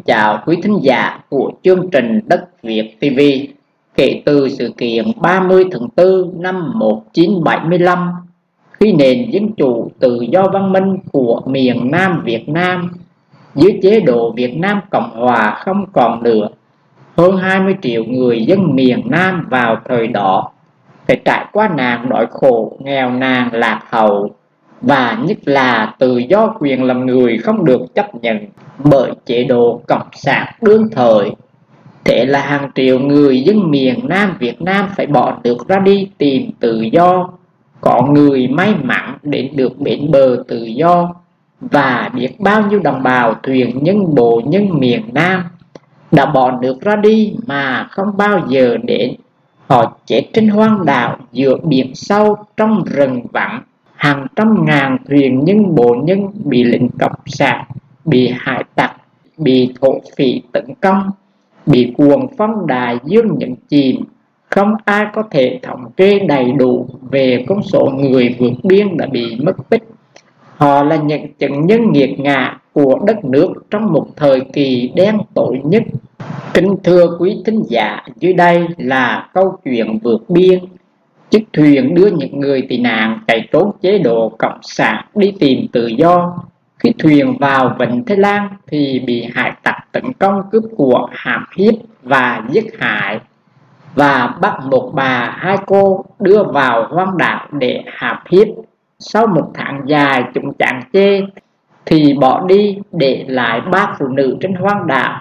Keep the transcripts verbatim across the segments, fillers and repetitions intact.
chào quý thính giả của chương trình Đất Việt ti vi. Kể từ sự kiện ba mươi tháng tư năm một nghìn chín trăm bảy mươi lăm, khi nền dân chủ tự do văn minh của miền Nam Việt Nam dưới chế độ Việt Nam Cộng Hòa không còn nữa, hơn hai mươi triệu người dân miền Nam vào thời đó phải trải qua nạn đói khổ, nghèo nàn, lạc hậu, và nhất là tự do quyền làm người không được chấp nhận bởi chế độ cộng sản đương thời. Thế là hàng triệu người dân miền Nam Việt Nam phải bỏ nước ra đi tìm tự do. Có người may mắn đến được bến bờ tự do, và biết bao nhiêu đồng bào thuyền nhân bộ nhân miền Nam đã bỏ nước ra đi mà không bao giờ đến. Họ chết trên hoang đảo giữa biển sâu trong rừng vắng. Hàng trăm ngàn thuyền nhân bộ nhân bị lính cộng sản, bị hải tặc, bị thổ phỉ tấn công, bị cuồng phong đại dương nhấn chìm. Không ai có thể thống kê đầy đủ về con số người vượt biên đã bị mất tích. Họ là những chứng nhân nghiệt ngã của đất nước trong một thời kỳ đen tối nhất. Kính thưa quý thính giả, dưới đây là câu chuyện vượt biên. Chiếc thuyền đưa những người tị nạn chạy trốn chế độ cộng sản đi tìm tự do. Khi thuyền vào vịnh Thái Lan thì bị hải tặc tấn công, cướp của, hãm hiếp và giết hại, và bắt một bà hai cô đưa vào hoang đảo để hãm hiếp. Sau một tháng dài chúng chán chê thì bỏ đi, để lại ba phụ nữ trên hoang đảo.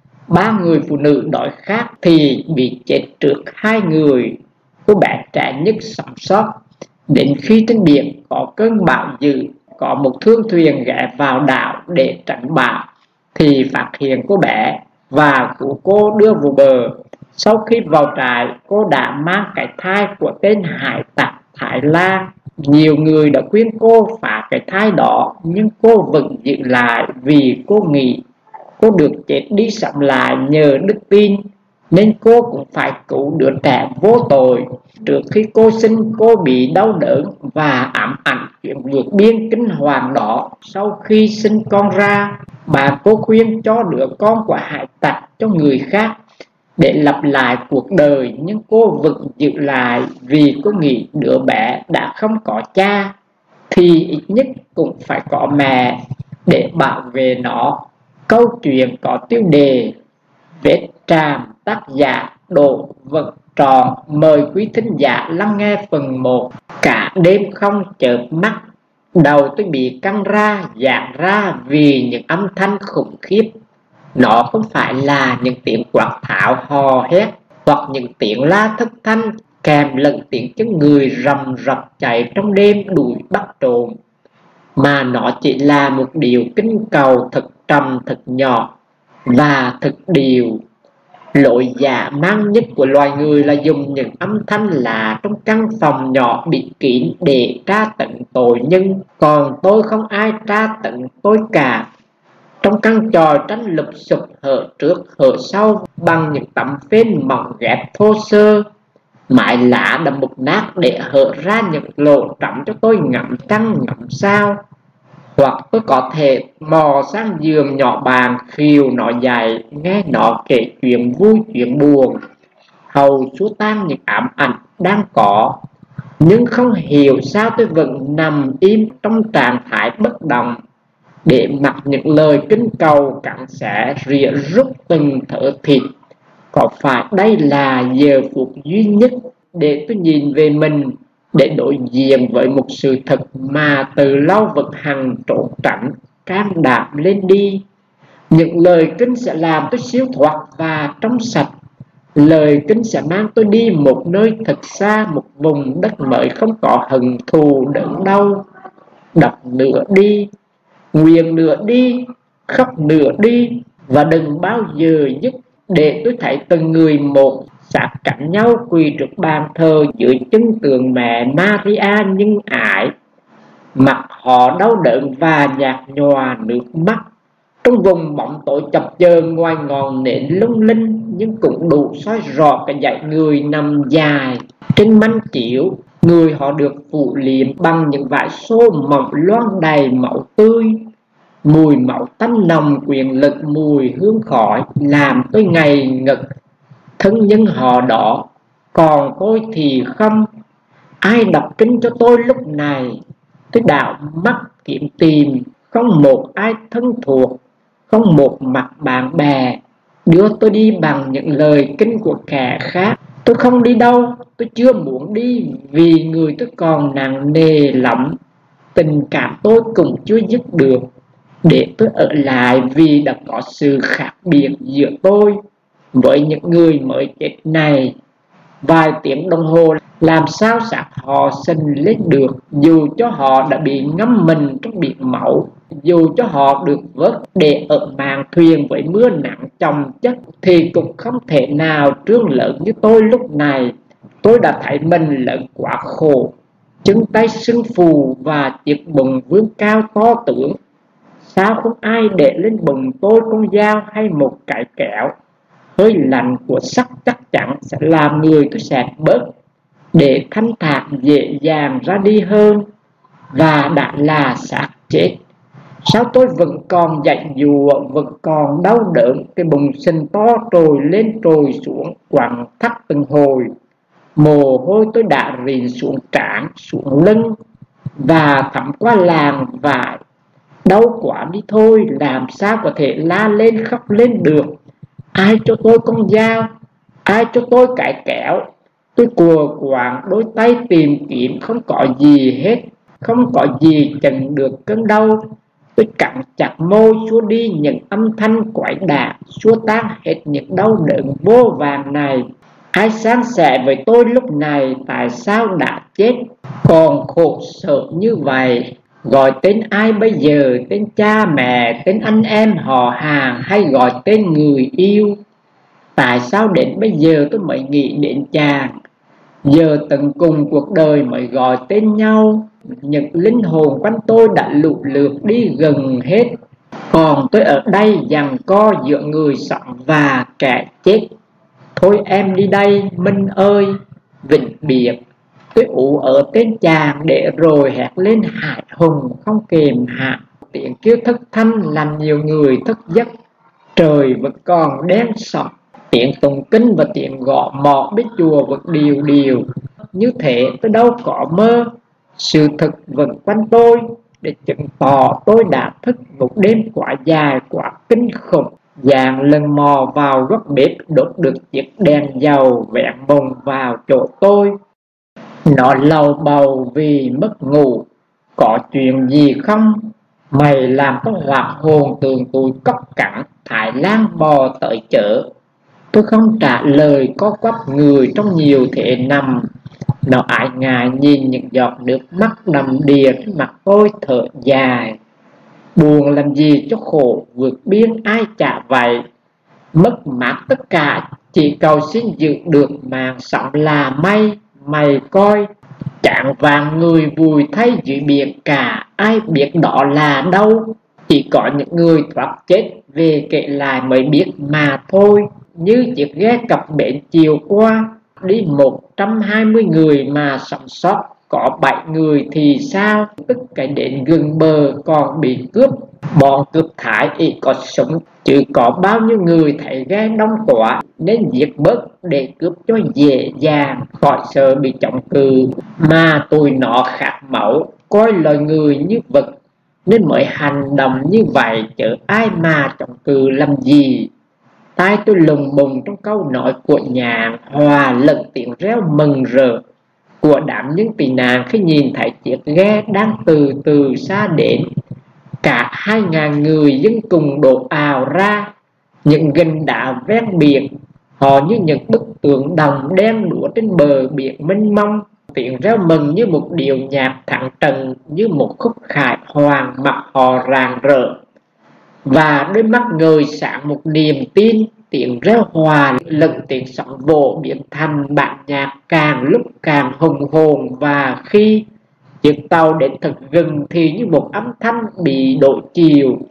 Ba người phụ nữ đói khát thì bị chết trước hai người. Cô bé trẻ nhất sống sót. Đến khi trên biển có cơn bão dữ, có một thương thuyền ghé vào đảo để tránh bão thì phát hiện cô bé và cứu cô đưa vào bờ. Sau khi vào trại, cô đã mang cái thai của tên hải tặc Thái Lan. Nhiều người đã khuyên cô phá cái thai đó, nhưng cô vẫn giữ lại vì cô nghĩ cô được chết đi sống lại nhờ đức tin, nên cô cũng phải cứu đứa trẻ vô tội. Trước khi cô sinh, cô bị đau đớn và ám ảnh chuyện vượt biên kinh hoàng đó. Sau khi sinh con ra, bà cô khuyên cho đứa con của hải tặc cho người khác để lặp lại cuộc đời, nhưng cô vẫn giữ lại vì cô nghĩ đứa bé đã không có cha thì ít nhất cũng phải có mẹ để bảo vệ nó. Câu chuyện có tiêu đề Vết Tràm, tác giả Đỗ Vật Tròn. Mời quý thính giả lắng nghe phần một. Cả đêm không chợp mắt, đầu tôi bị căng ra, dạt ra vì những âm thanh khủng khiếp. Nó không phải là những tiếng quát tháo hò hét hoặc những tiếng la thất thanh kèm lẫn tiếng chân người rầm rập chạy trong đêm đuổi bắt trộm, mà nó chỉ là một điều kinh cầu thật trầm, thật nhỏ và thật điều. Lỗi dạ mang nhất của loài người là dùng những âm thanh lạ trong căn phòng nhỏ bị kín để tra tấn tội nhân. Còn tôi không ai tra tấn tôi cả. Trong căn tròi tranh lụp sụp hở trước hở sau bằng những tấm phên mỏng ghép thô sơ, mái lá đã mục nát để hở ra những lỗ trống cho tôi ngắm trăng ngắm sao. Hoặc tôi có thể mò sang giường nhỏ bàn, khiêu nó dậy, nghe nó kể chuyện vui chuyện buồn, hầu xua tan những ám ảnh đang có. Nhưng không hiểu sao tôi vẫn nằm im trong trạng thái bất động, để mặc những lời kinh cầu cắn xé rỉa rút từng thở thịt. Có phải đây là giờ phút duy nhất để tôi nhìn về mình, để đối diện với một sự thật mà từ lâu vẫn hằng trốn tránh, can đảm lên đi? Những lời kinh sẽ làm tôi siêu thoát và trong sạch. Lời kinh sẽ mang tôi đi một nơi thật xa, một vùng đất mới không có hận thù đớn đau. Đọc nửa đi, nguyện nửa đi, khóc nửa đi, và đừng bao giờ dứt, để tôi thấy từng người một sát cạnh nhau quỳ trước bàn thờ dưới chân tượng mẹ Maria nhân ái. Mặt họ đau đớn và nhạt nhòa nước mắt. Trong vùng bóng tối chập chờn ngoài ngọn nến lung linh, nhưng cũng đủ soi rõ cái dãy người nằm dài trên manh chiếu. Người họ được phủ liệm bằng những vải xô mỏng loang đầy máu tươi. Mùi máu tanh nồng quyền lực, mùi hương khói làm tôi ngây ngực. Thân nhân họ đỏ, còn tôi thì không. Ai đọc kinh cho tôi lúc này? Tôi đảo mắt kiếm tìm, không một ai thân thuộc, không một mặt bạn bè đưa tôi đi bằng những lời kinh của kẻ khác. Tôi không đi đâu, tôi chưa muốn đi, vì người tôi còn nặng nề lắm. Tình cảm tôi cũng chưa dứt được, để tôi ở lại vì đã có sự khác biệt giữa tôi với những người mới chết này. Vài tiếng đồng hồ làm sao xác họ sinh lên được, dù cho họ đã bị ngâm mình trong biển máu, dù cho họ được vớt để ở màn thuyền với mưa nặng chồng chất, thì cũng không thể nào trương lớn như tôi lúc này. Tôi đã thấy mình lớn quá khổ, chân tay sưng phù và chiếc bụng vươn cao to tướng. Sao không ai để lên bụng tôi con dao hay một cái kẹo? Hơi lạnh của sắt chắc chắn sẽ làm người tôi xẹp bớt, để thanh thản dễ dàng ra đi hơn. Và đã là xác chết, sao tôi vẫn còn dậy dùa, vẫn còn đau đớn, cái bụng sình to trồi lên trồi xuống quặn thắt từng hồi. Mồ hôi tôi đã rìn xuống trán, xuống lưng và thấm qua làn vải. Đau quá đi thôi, làm sao có thể la lên khóc lên được. Ai cho tôi con dao, ai cho tôi cái kéo? Tôi cùa quạng đôi tay tìm kiếm, không có gì hết, không có gì chặn được cơn đau. Tôi cắn chặt môi xua đi những âm thanh quái đản, xua tan hết những đau đớn vô vàn này. Ai san sẻ với tôi lúc này tại sao đã chết còn khổ sở như vậy? Gọi tên ai bây giờ? Tên cha mẹ, tên anh em họ hàng, hay gọi tên người yêu? Tại sao đến bây giờ tôi mới nghĩ đến chàng? Giờ tận cùng cuộc đời mới gọi tên nhau. Những linh hồn quanh tôi đã lũ lượt đi gần hết, còn tôi ở đây giằng co giữa người sống và kẻ chết. Thôi em đi đây Minh ơi, vĩnh biệt. Tôi ủ ở tên chàng để rồi hét lên hải hùng không kềm hạ. Tiếng kêu thất thanh làm nhiều người thức giấc. Trời vẫn còn đen sọt, tiếng tụng kinh và tiếng gõ mõ bên chùa vẫn điều điều. Như thế tôi đâu có mơ, sự thật vẫn quanh tôi để chứng tỏ tôi đã thức một đêm quá dài quá kinh khủng. Dạng lần mò vào góc bếp đốt được chiếc đèn dầu vẹn mùng vào chỗ tôi. Nó lầu bầu vì mất ngủ. Có chuyện gì không? Mày làm có hoạt hồn tường tôi cóc cẳng Thái Lan bò tới chợ. Tôi không trả lời, có quắp người trong nhiều thế nằm. Nó ái ngại nhìn những giọt nước mắt đầm đìa trên mặt tôi thở dài. Buồn làm gì cho khổ vượt biên ai trả vậy. Mất mát tất cả, chỉ cầu xin giữ được mạng sống là may. Mày coi, chạng vàng người vùi thay dưới biển cả, ai biết đó là đâu. Chỉ có những người thoát chết về kể lại mới biết mà thôi. Như chiếc ghe cập bến chiều qua, đi một trăm hai mươi người mà sống sót có bảy người thì sao? Tức cái đến gần bờ còn bị cướp. Bọn cướp Thái ý có súng, chứ có bao nhiêu người thấy ghe đông quá nên giết bớt để cướp cho dễ dàng, khỏi sợ bị chống cự. Mà tụi nó khát máu, coi loài người như vật nên mới hành động như vậy, chứ ai mà chống cự làm gì. Tai tôi lùng bùng trong câu nói của nhà hòa lẫn tiếng reo mừng rỡ của đám những tị nạn khi nhìn thấy chiếc ghe đang từ từ xa đến. Cả hai ngàn người dân cùng đổ ào ra những gành đá ven biển, họ như những bức tượng đồng đen đúa trên bờ biển mênh mông. Tiếng reo mừng như một điệu nhạc thẳng trần, như một khúc khải hoàng mặt họ rạng rỡ. Và đôi mắt người sáng một niềm tin. Tiếng reo hòa lẫn tiếng sóng vỗ biến thành bản nhạc càng lúc càng hùng hồn. Và khi chiếc tàu đến thật gần thì như một âm thanh bị đổi chiều,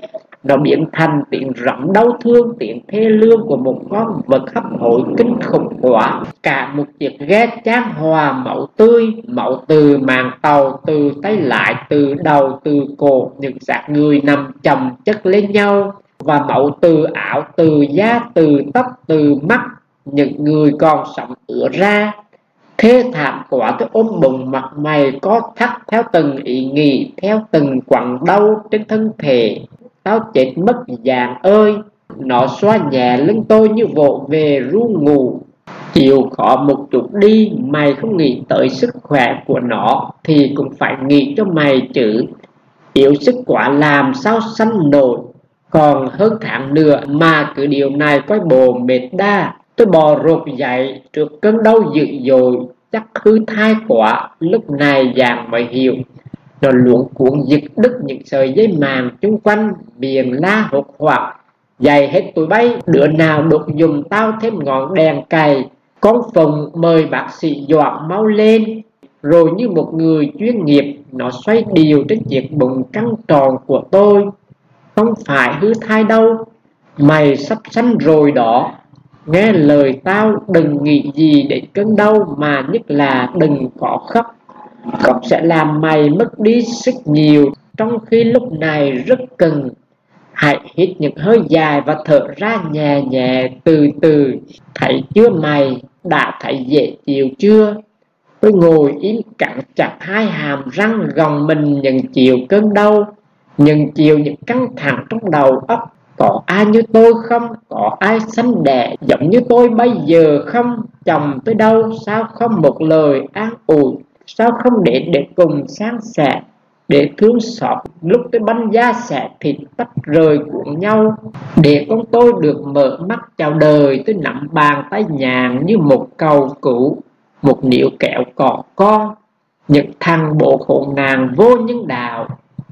nó biến thành tiếng rống đau thương, tiếng thê lương của một con vật hấp hối kinh khủng quá. Cả một chiếc ghe chan hòa máu tươi, máu từ màn tàu, từ tay lái, từ đầu, từ cổ, những xác người nằm chồng chất lên nhau, và máu từ áo, từ da, từ tóc, từ mắt những người còn sống ứa ra. Thê thảm quá, tôi ôm bụng mặt mày có thắt theo từng ý nghĩ, theo từng quặn đau trên thân thể. Tao chết mất dạng ơi. Nó xoa nhẹ lưng tôi như vỗ về ru ngủ. Chịu khó một chút đi, mày không nghĩ tới sức khỏe của nó thì cũng phải nghĩ cho mày chứ. Yếu sức quá làm sao sanh nổi. Còn hơn tháng nữa mà cứ điều này coi bộ mệt đa. Tôi bò rột dậy trước cơn đau dữ dội, chắc hư thai quá. Lúc này Giàng mới hiểu. Nó luống cuốn giật đứt những sợi dây màng chung quanh, miệng la hốt hoảng. Dày hết tụi bay, đứa nào đột dùng tao thêm ngọn đèn cày. Con Phùng mời bác sĩ Doãn mau lên. Rồi như một người chuyên nghiệp, nó xoay điều trên chiếc bụng căng tròn của tôi. Không phải hư thai đâu, mày sắp sanh rồi đó. Nghe lời tao, đừng nghĩ gì đến cơn đau, mà nhất là đừng có khóc. Khóc sẽ làm mày mất đi sức nhiều, trong khi lúc này rất cần. Hãy hít những hơi dài và thở ra nhẹ nhẹ từ từ. Thấy chưa mày, đã thấy dễ chịu chưa? Tôi ngồi im cắn chặt hai hàm răng, gồng mình nhận chịu cơn đau, nhận chịu những căng thẳng trong đầu óc. Có ai như tôi không? Có ai sanh đẻ giống như tôi bây giờ không? Chồng tôi đâu? Sao không một lời an ủi? Sao không để để cùng san sẻ, để thương xót lúc tôi banh da xẻ thịt tách rời của nhau? Để con tôi được mở mắt chào đời, tôi nắm bàn tay nhàn như một cầu cứu, một níu kẹo cỏ con. Những thằng bộ khổ nàng vô nhân đạo,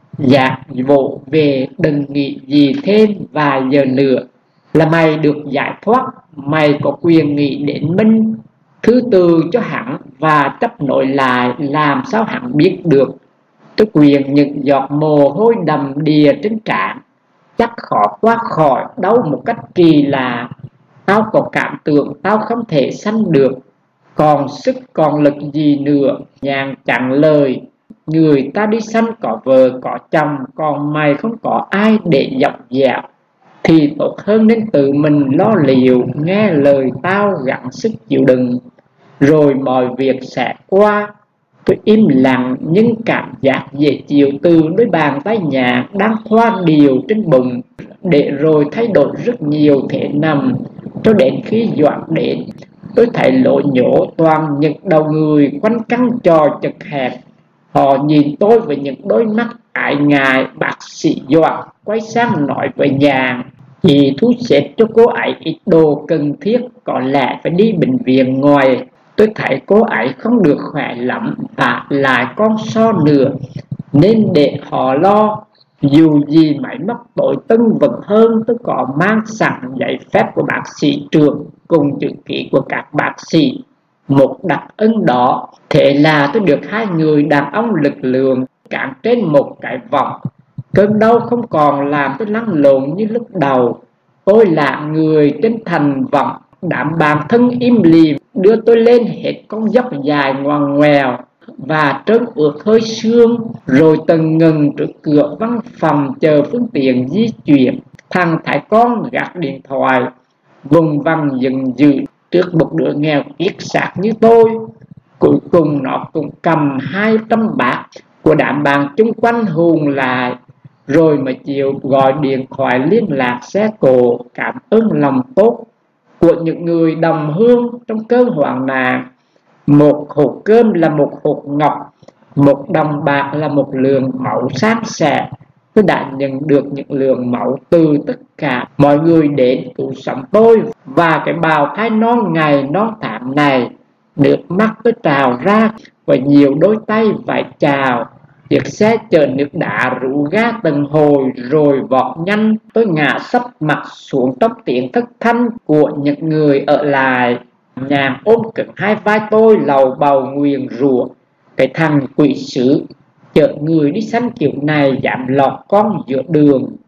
dạ vỗ về đừng nghĩ gì thêm vài giờ nữa là mày được giải thoát. Mày có quyền nghĩ đến Minh thứ tư cho hắn và chấp nối lại, làm sao hắn biết được. Tôi quyền những giọt mồ hôi đầm đìa trên trán, chắc khó qua khỏi đau một cách kỳ lạ. Tao có cảm tưởng tao không thể sanh được, còn sức còn lực gì nữa. Nhàn chẳng lời, người ta đi sanh có vợ có chồng, còn mày không có ai để dọc dạo, thì tốt hơn nên tự mình lo liệu. Nghe lời tao, gắng sức chịu đựng, rồi mọi việc sẽ qua. Tôi im lặng, nhưng cảm giác dễ chịu từ đôi bàn tay nhẹ đang thoa điều trên bụng, để rồi thay đổi rất nhiều thế nằm. Cho đến khi Doãn đến, tôi thấy lộ nhổ toàn những đầu người quanh căn trò chật hẹp. Họ nhìn tôi với những đôi mắt ái ngại. Bác sĩ Doãn quay sang nói với Nhàn: "Chị thu xếp cho cô ấy ít đồ cần thiết, có lẽ phải đi bệnh viện ngoài. Tôi thấy cô ấy không được khỏe lắm, và lại con so nữa, nên để họ lo. Dù gì máy móc tối tân vẫn hơn, tôi có mang sẵn giấy phép của bác sĩ trưởng cùng chữ ký của các bác sĩ, một đặc ân đó." Thế là tôi được hai người đàn ông lực lượng cản trên một cái vòng. Cơn đau không còn làm tôi lăn lộn như lúc đầu. Tôi là người trên thành vọng, đám bạn thân im lìm đưa tôi lên hết con dốc dài ngoằn ngoèo và trơn ướt hơi sương, rồi từng ngừng trước cửa văn phòng chờ phương tiện di chuyển. Thằng thái con gạt điện thoại, vùng vằng dừng dự trước một đứa nghèo kiết xác như tôi. Cuối cùng nó cũng cầm hai trăm bạc của đám bạn chung quanh hùn lại, rồi mà chịu gọi điện thoại liên lạc xe cộ cảm ơn lòng tốt của những người đồng hương trong cơn hoạn nạn. Một hộp cơm là một hộp ngọc, một đồng bạc là một lượng máu san sẻ. Tôi đã nhận được những lượng máu từ tất cả mọi người đến cứu sống tôi và cái bào thai non ngày non tháng này. Nước mắt tôi trào ra và nhiều đôi tay vẫy chào. Chiếc xe chở nước đá rú ga từng hồi rồi vọt nhanh. Tôi ngã sấp mặt xuống trong tiếng thất thanh của những người ở lại. Nhàn ôm cứng hai vai tôi, lầu bầu nguyền rủa: "Cái thằng quỷ sứ chở người đi săn kiểu này dám lọt con giữa đường."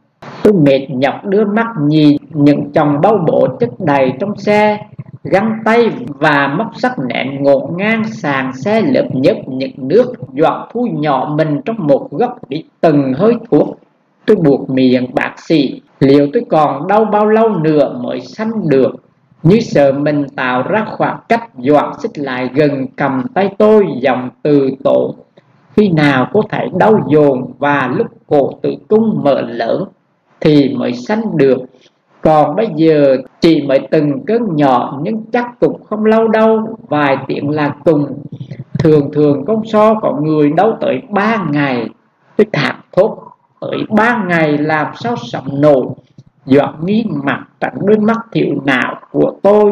Tôi mệt nhọc đưa mắt nhìn những chồng bao bố chất đầy trong xe, găng tay và móc sắc nén ngổn ngang sàn xe lớp nhớp những nước, dọn thu nhỏ mình trong một góc bị từng hơi thuốc. Tôi buộc miệng bác sĩ, liệu tôi còn đau bao lâu nữa mới sanh được, như sợ mình tạo ra khoảng cách dọn xích lại gần cầm tay tôi dòng từ tổ. Khi nào có thể đau dồn và lúc cổ tử cung mở lớn thì mới sanh được, còn bây giờ chỉ mới từng cơn nhỏ, nhưng chắc cũng không lâu đâu, vài tiếng là cùng. Thường thường con so có người đau tới ba ngày. Tôi thảm thốt, tới ba ngày làm sao sống nổi. Doãn nghi mặt trắng đôi mắt thiểu não của tôi.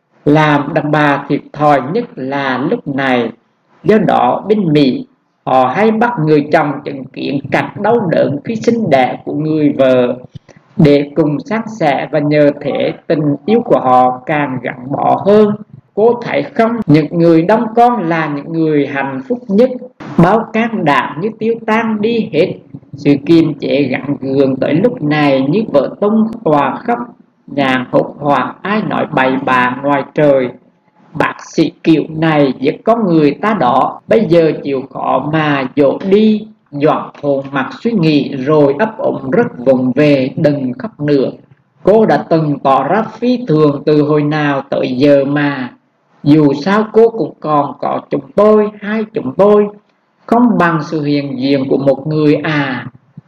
Làm đàn bà thiệt thòi nhất là lúc này. Do đó bên Mỹ họ hay bắt người chồng chứng kiến cảnh đau đớn khi sinh đẻ của người vợ để cùng san sẻ, và nhờ thế tình yêu của họ càng gắn bó hơn. Cô thấy không, những người đông con là những người hạnh phúc nhất. Bao can đảm như tiêu tan đi hết. Sự kiềm chế gắn gượng tới lúc này như vợ tung tòa khóc, nhàn hốt hoảng ai nói bậy bạ ngoài trời. Bác sĩ kiểu này giết con người ta đó, bây giờ chịu khó mà dỗ đi. Doãn hồn mặt suy nghĩ rồi ấp ủng rất vụng về, đừng khóc nữa. Cô đã từng tỏ ra phi thường từ hồi nào tới giờ mà. Dù sao cô cũng còn có chúng tôi, hai chúng tôi, không bằng sự hiện diện của một người à.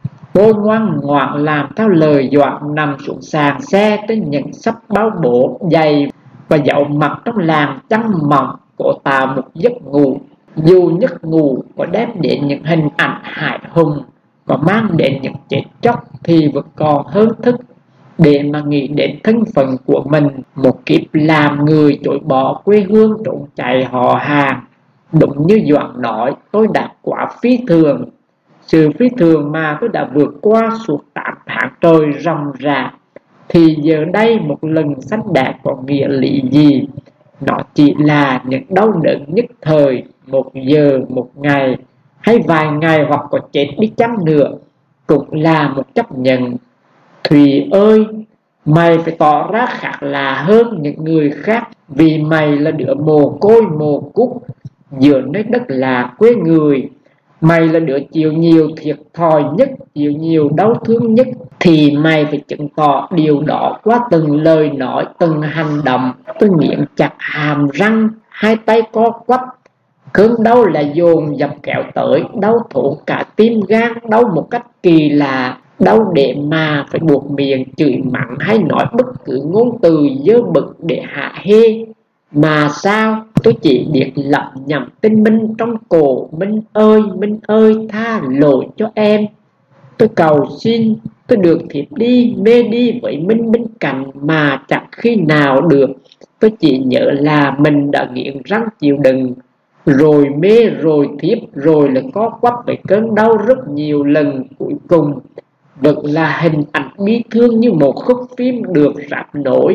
Cô ngoan ngoãn làm theo lời Doãn, nằm xuống sàn xe trên những sắp bao bố dày và dạo mặt trong làn chăn mỏng, cổ tạo một giấc ngủ. Dù giấc ngủ có đem đến những hình ảnh hại hùng, có mang đến những chết chóc, thì vẫn còn hơn thức để mà nghĩ đến thân phận của mình. Một kiếp làm người chối bỏ quê hương, trốn chạy họ hàng. Đúng như Doãn nói, tôi đã quá phi thường. Sự phi thường mà tôi đã vượt qua suốt tám tháng trời ròng rã, thì giờ đây một lần sanh đẻ có nghĩa lý gì? Nó chỉ là những đau đớn nhất thời, một giờ, một ngày, hay vài ngày, hoặc có chết đi chăng nữa, cũng là một chấp nhận. Thùy ơi, mày phải tỏ ra khác lạ hơn những người khác, vì mày là đứa mồ côi mồ cúc giữa nơi đất là quê người. Mày là đứa chịu nhiều thiệt thòi nhất, chịu nhiều đau thương nhất, thì mày phải chứng tỏ điều đó qua từng lời nói, từng hành động. Tôi miệng chặt hàm răng, hai tay co quắp. Cơn đau là dồn dập kéo tới, đau thốn cả tim gan, đau một cách kỳ lạ, đau để mà phải buộc miệng chửi mắng hay nói bất cứ ngôn từ dơ bực để hạ hê. Mà sao tôi chỉ biết lẩm nhẩm tên Minh trong cổ: Minh ơi, Minh ơi, tha lỗi cho em. Tôi cầu xin tôi được thiếp đi, mê đi với Minh bên cạnh mà chẳng khi nào được. Tôi chỉ nhớ là mình đã nghiến răng chịu đựng, rồi mê, rồi thiếp, rồi là có quắp với cơn đau rất nhiều lần. Cuối cùng vẫn là hình ảnh bi thương như một khúc phim được rạp nổi.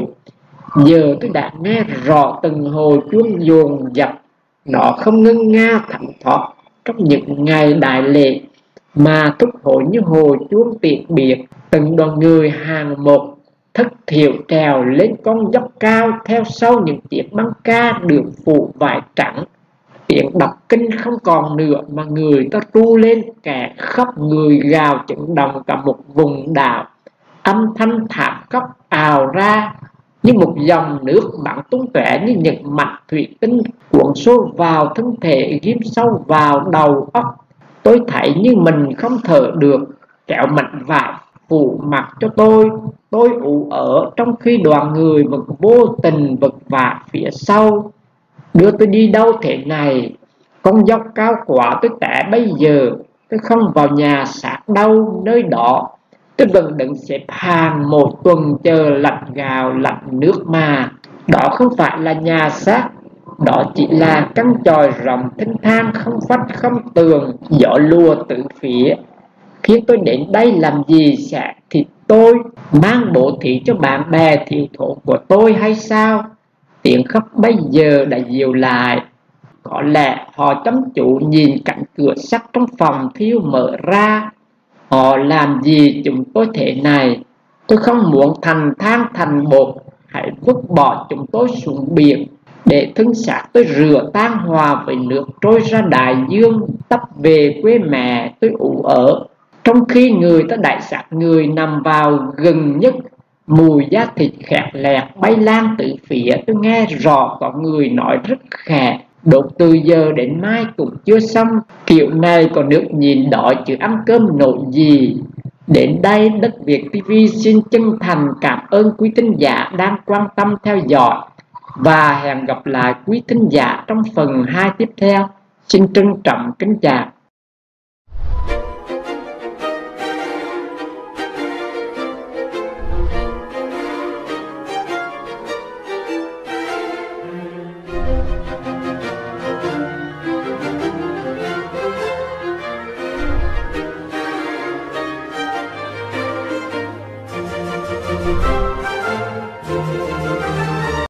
Giờ tôi đã nghe rõ từng hồi chuông dồn dập, nó không ngân nga thẳng thót trong những ngày đại lễ, mà thúc hồi như hồi chuông tiễn biệt. Từng đoàn người hàng một thất thiểu trèo lên con dốc cao, theo sau những chiếc băng ca được phủ vải trắng. Tiếng đọc kinh không còn nữa, mà người ta tru lên, kẻ khóc người gào chấn động cả một vùng đảo. Âm thanh thảm khóc ào ra như một dòng nước bắn tung tóe, như những mạch thủy tinh cuộn xô vào thân thể, ghim sâu vào đầu óc. Tôi thấy như mình không thở được, kéo mảnh vải phủ mặt cho tôi. Tôi ủ ở trong khi đoàn người vẫn vô tình vật vả phía sau. Đưa tôi đi đâu thế này? Con dốc cao quá, tôi té bây giờ. Tôi không vào nhà xác đâu, nơi đó tôi vẫn đứng xếp hàng một tuần chờ lạnh gạo lạnh nước mà. Đó không phải là nhà xác, đó chỉ là căn chòi rộng thênh thang, không vách không tường, gió lùa từ phía. Khi tôi đến đây làm gì sẽ thì tôi mang bổ thí cho bạn bè thiếu thốn của tôi hay sao? Tiếng khóc bây giờ đã dịu lại. Có lẽ họ chăm chú nhìn cạnh cửa sắt trong phòng thiêu mở ra. Họ làm gì chúng tôi thế này? Tôi không muốn thành than thành bột. Hãy vứt bỏ chúng tôi xuống biển, để thân xác tôi rửa tan hòa với nước trôi ra đại dương. Tấp về quê mẹ tôi ủ ở, trong khi người ta đại xác người nằm vào gần nhất. Mùi da thịt khét lẹt bay lan từ phía. Tôi nghe rõ có người nói rất khẽ: đốt từ giờ đến mai cũng chưa xong. Kiểu này còn nước nhìn đói chứ ăn cơm nổi gì. Đến đây Đất Việt ti vi xin chân thành cảm ơn quý thính giả đang quan tâm theo dõi, và hẹn gặp lại quý thính giả trong phần hai tiếp theo. Xin trân trọng kính chào.